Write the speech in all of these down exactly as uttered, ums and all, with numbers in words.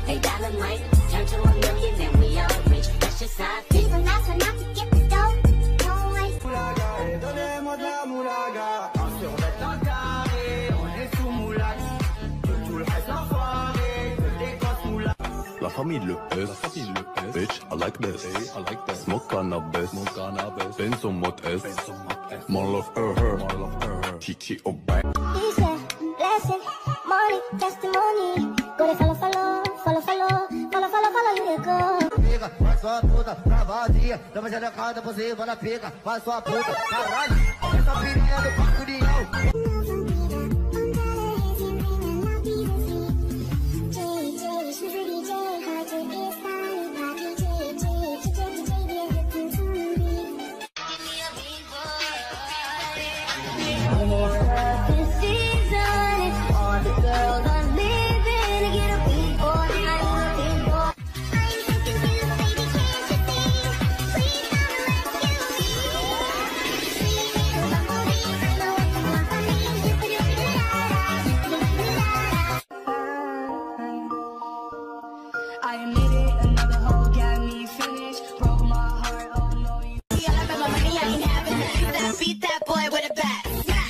A dollar might turn to a million, then we all rich. That's just how I feel. People not turn out to get the dough. No way. Donnez-moi de la moulaga. Attention d'être un carré, on est sous moulaga. Tout le reste enfoiré, que des grosses moulagas. La famille le pèse, la famille le pèse. Bitch, I like this, I like that. Smoke cannabis, smoke cannabis. Benzo mode S, Benzo mode S. More love her, her, more love her, her. T T O bang. He said, blessing, money, testimony. Go to follow, follow, follow, follow, follow, follow, follow, you go. Faz sua puta, pra vadia. Dá uma xerecada por cima da pica. Faz sua puta, caralho. Essa pirinha do Paco de Yau. I admit it, another hoe got me finished. Broke my heart, oh no, you. Yeah, I got my money, I ain't having it. That beat that boy with a bat.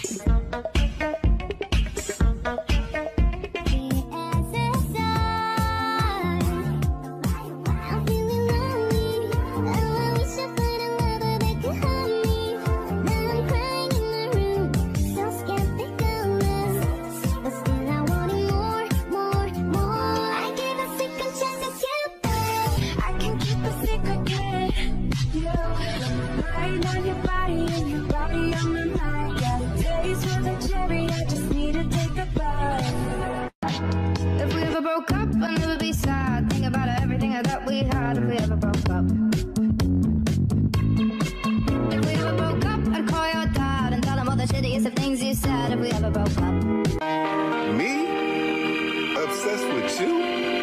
If we ever broke up, I'd never be sad. Think about everything I thought we had. If we ever broke up, if we ever broke up, I'd call your dad and tell him all the shittiest of things you said. If we ever broke up. Me? Obsessed with you?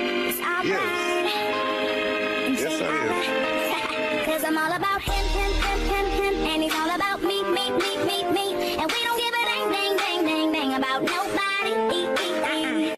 Yes. Yes, I am. Cause I'm all about him, him, him, him, him. And he's all about me, me, me, me, me. And we don't give a dang, dang, dang, dang, dang about nobody. E, e, e.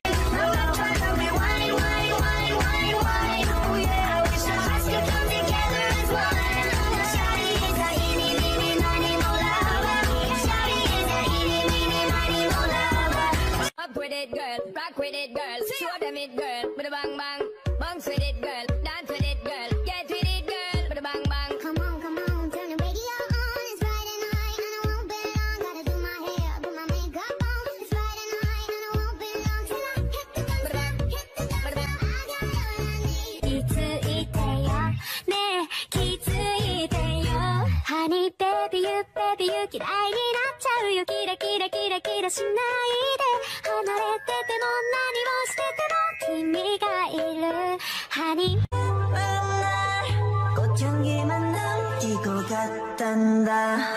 Up with it, girl. Rock with it, girl. Show them it, girl. With a bang bang. Bounce with it, girl. Dance with it, girl. Get with it, girl. With a bang bang. Come on, come on, turn the radio on. It's Friday night and I won't be long. Gotta do my hair, put my makeup on. It's Friday night and I won't be long till I hit the dance, hit the dance. I got what I need. いついてよ、ねえ、気づいてよ。Honey baby you baby you 嫌いになっちゃうよ。キラキラキラキラしないで。離れてても何をしてても君がいる。Honey 꽃향기만 남기고 갔단다.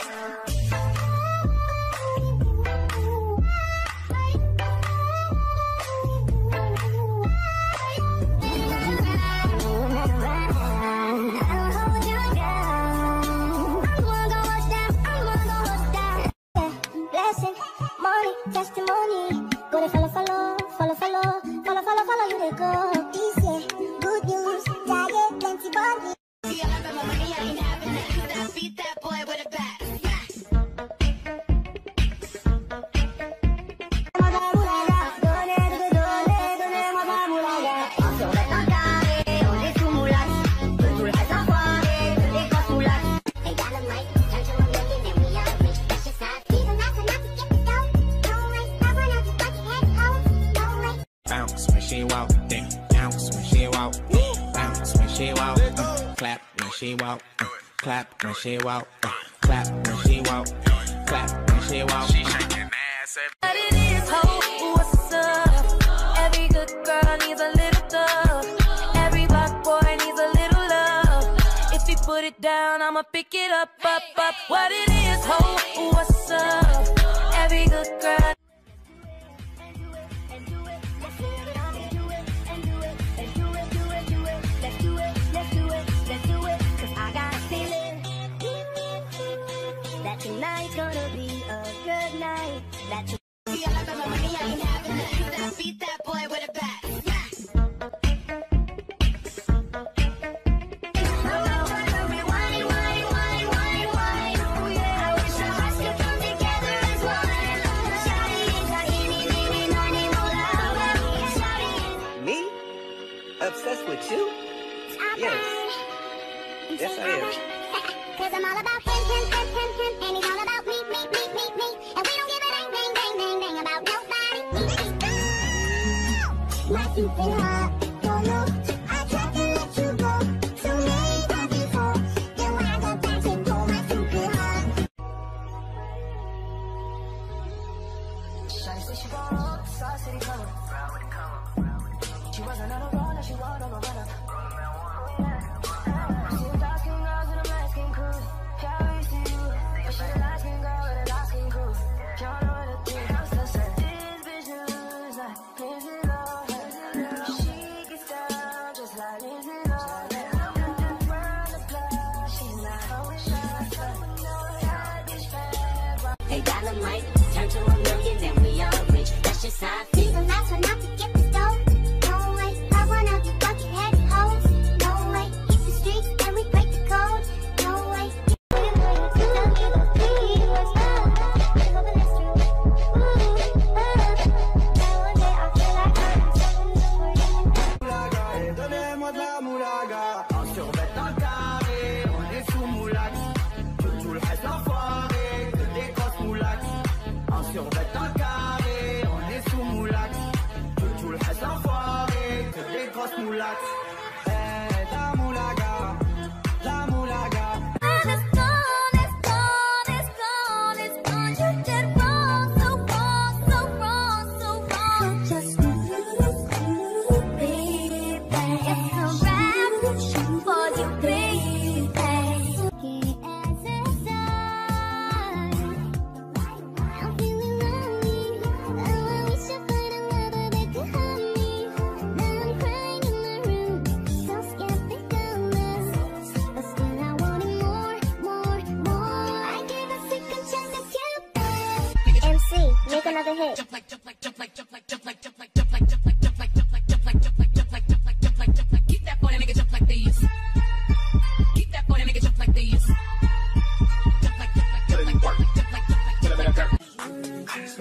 Blessing, money, testimony. Go to follow, follow, follow, follow, follow, follow, follow, you to go. Peace, yeah, good news, diet, plenty body. Yeah, I got my money, I ain't having it. That beat that boy with a bat. Bounce when she walk, damn. Bounce when she walk, bounce when she walk. Uh, clap when she walk, uh, clap when she walk, uh, clap when she walk, clap when she walk. She shaking ass. But it is hope, what's up? Every good girl needs a little love. Every black boy needs a little love. If he put it down, I'ma pick it up, up, up. What it is, hope, what's up? Every good girl. Tonight's gonna be a good night. That you Yeah, I got my money, I ain't having it. That beat that boy with a bat. Obsessed with you? Yes. Yes, I am. Cause I'm all about him, him, him, him, him, and he's all about me, me, me, me, me, and we don't give a dang, dang, dang, dang, dang about nobody. My stupid heart, don't know. I tried to let you go, so many times before. Then when I go back and pull my stupid heart. Shawty said she gon' roll, saw city color. She wasn't on a roll, now she walked on a runner. See dark skin girls in a light skin crew. Can't wait to you, but she a light skin girl with a dark skin crew. Can't know what to think. I'm still saying this bitch knows like Lindsay Lohan. She gets down just like Lindsay Lohan. Run the block, she's not always shy. That bitch bad. Hey, Dynamite, turn to a million, then we all rich. That's just how I feel. These are last one not to get the dough. No way, I one of you bucket head hoes. No way, hit the streets and we break the code. No way. Donnez-moi de la moulaga. On survêt un carré, on est sous moulax. Tout le reste enfoiré, que des grosses moulax. On survêt un carré, on est sous moulax. Tout le reste enfoiré, que des grosses moulax. Eh, la moulaga, la moulaga. It's gone, it's gone, it's gone, it's gone. You did wrong, so wrong, so wrong, so wrong. Just baby, it's a wrap for you, baby. Looking at the side, I'm feeling lonely. Oh, I wish I found a lover that could help me. Now I'm crying in my room, so scared to go now. But still I wanted more, more, more. I gave a second chance to Cupid. M C, make another hit. Jump like, jump like, jump like, jump like, jump like, jump like, jump like, jump like, jump like, jump like, jump like, jump like, jump like, jump like, jump like, jump like. Keep that boy, nigga, jump like this. Keep that boy, nigga, jump like this. Jump like, jump like, jump like, jump like, jump like, jump like, jump like.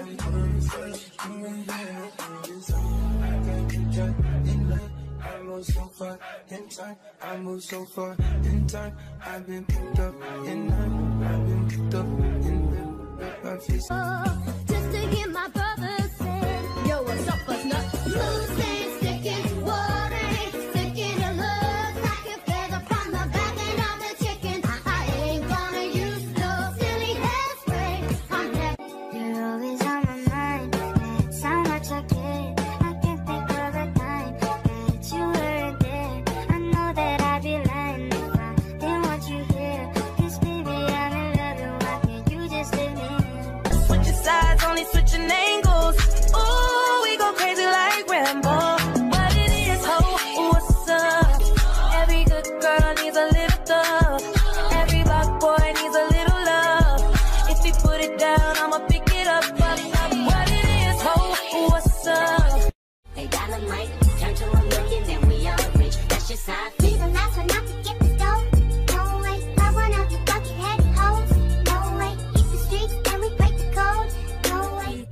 I move so far in time, I move so far in time. I've been picked up in nine, I've been picked up in nine. My face. Just to hear my brother say, yo, what's up, us nut? Loose and sticking, water ain't sticking. It looks like a feather from the back end of the chicken. I ain't gonna use no silly hairspray. I'm happy. You're always on my mind. That's how much I care. I can't think of a time that you weren't there. I know that I'd be lying if I didn't want you here. 'Cause baby, I'm in love, and why can't you just let me in? Switching sides, only switching angles. Ooh, we go crazy like Rambo. What it is, ho, what's up? Every good girl needs a little thug. Every black boy needs a little love. If you put it down, I'ma pick it up, up, up. What it is, ho, what's up? Hey, Dynamite, turn to a million, then we all rich. That's just how I feel. These are last one not to get the dough. No way, I one of you bucket head hoes. No way, hit the streets and we break the code. No way.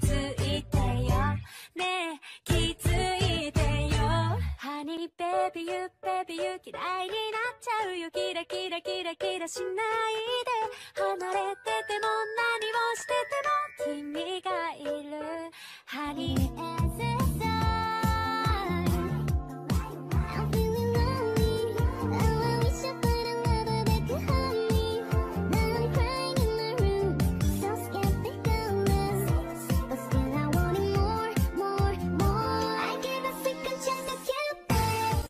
네, 기트이대요. Honey, baby, you, baby, you. 기다린 앞차 우유 기다, 기다, 기다, 기다, 신나이대.離れてても何をしてても君がいる。Honey, As a side, I'm feeling lonely. Oh, I wish I found a lover that could help me. Now I'm crying in my room, so scared to go now. But still I wanted more, more, more. I gave a second chance to Cupid.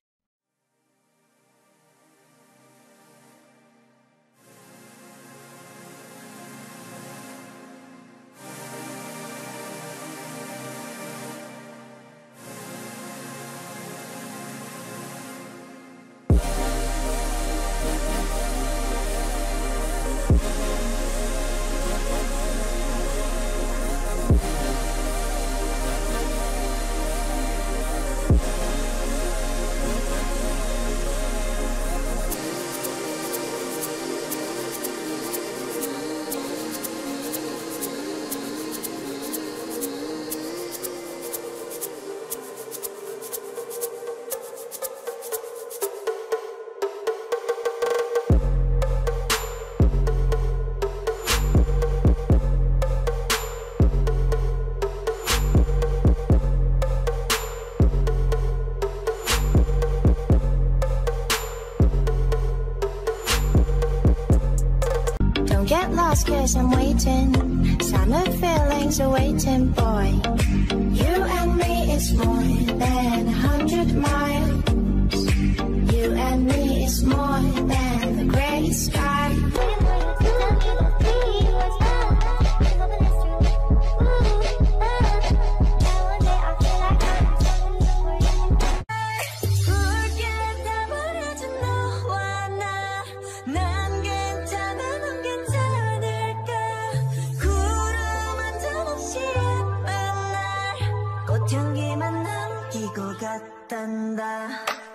fast cause I'm waiting. Summer feelings are waiting, boy. You and me is more than a hundred miles. You and me is more than the gray sky. 향기만 남기고 갔단다.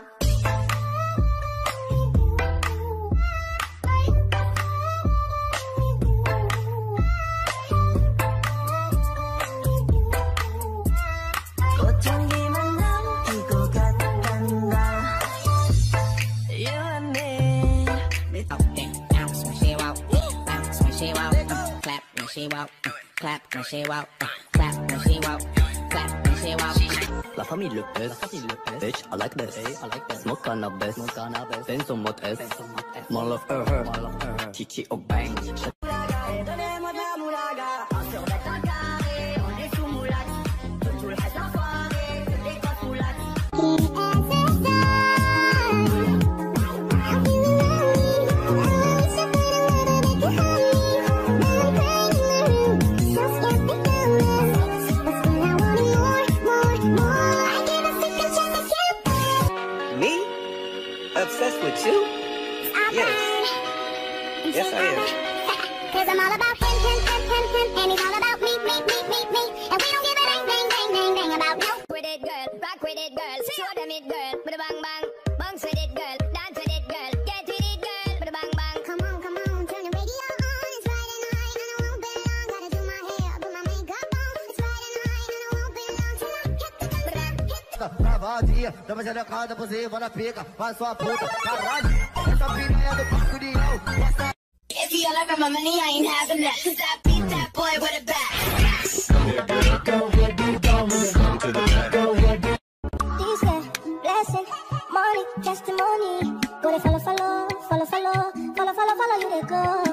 꽃향기만 남기고 갔단다. You and me. Oh, yeah, bounce when she walk, bounce when she walk, clap when she walk, clap when she walk, clap when she walk. La famille Lopez, bitch, I like this, I like this. Smoke cannabis, smoke cannabis. Benzo mode S, more love her, her. Titi au bang. Obsessed with you? Yes. Yes, I am. Cause I'm all about him, him, him, him, him. And he's all about me, me, me, me, me. And we don't give a dang, dang, dang, dang, dang about no. With it, girl. Rock with it, girl. Show them it, girl. With a bang, bang. Bounce with it, girl. Dance with it, girl. Get with it, girl. With a bang, bang. Come on, come on, turn the radio on. It's Friday night and I won't be long. Gotta do my hair, put my makeup on. It's Friday night and I won't be long till I hit the gun, hit the Cavadinha, dama xerecada, você vai na pica, faz sua puta, caralho, essa piranha do Paco de Léo, essa... If you all ever my money, I ain't having that. Cause I beat that boy with a bat. Go ahead, be gone with it. Go ahead, be... These men, blessing, money, testimony. Go to follow, follow, follow, follow, follow, follow, follow, you they go.